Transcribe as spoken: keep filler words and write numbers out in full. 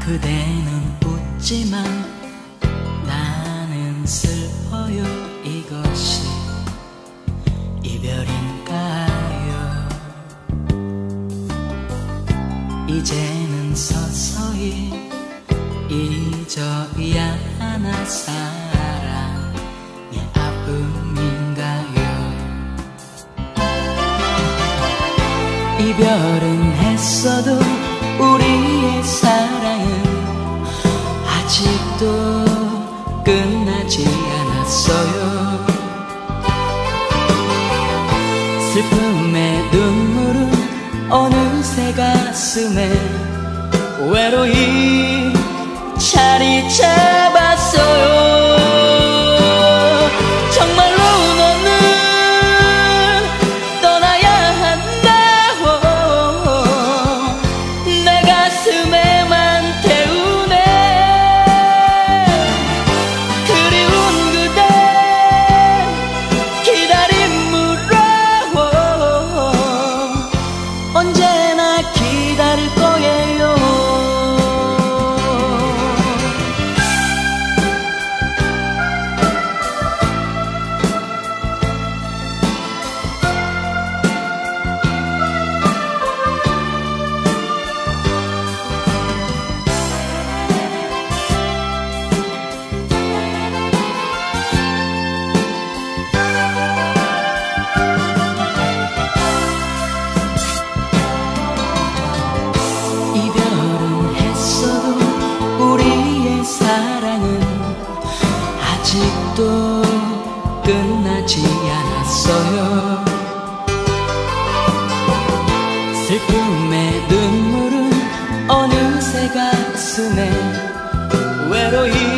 그대는 웃지만 나는 슬퍼요. 이것이 이별인가요? 이제는 서서히 잊어야 하나 사랑의 아픔인가요? 이별은 했어도 우리의 사랑은 아직도 끝나지 않았어요. 슬픔의 눈물은 어느새 가슴에 외로이 자리 잡았어요. 정말로 너는 떠나야 한다고 내 가슴에만 태우네. 그리운 그대 기다림으로 언제나 기다릴 거예요. 아직도 끝나지 않았어요. 슬픔의 눈물은 어느새 가슴에 외로이